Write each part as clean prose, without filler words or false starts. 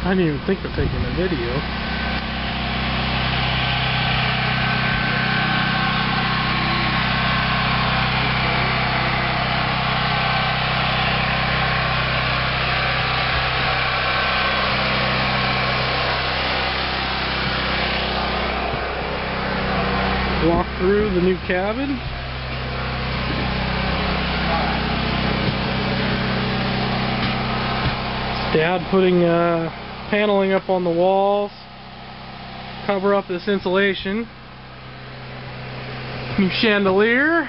I didn't even think of taking a video. Walk through the new cabin. Dad putting paneling up on the walls, cover up this insulation. New chandelier.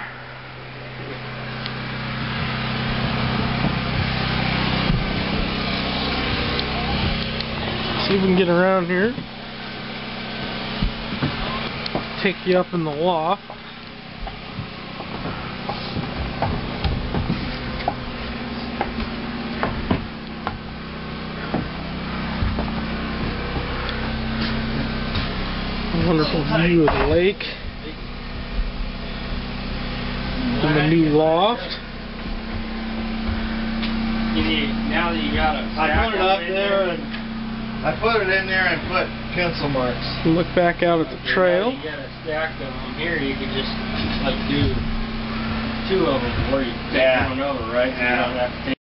See if we can get around here. Take you up in the loft. Wonderful view of the lake in the new loft. Now that you got it, I put it up there and I put it in there and put pencil marks. Look back out at the trail. You got a stack of them here. You could just like do 2 of them where you take one over, right? So you don't have to take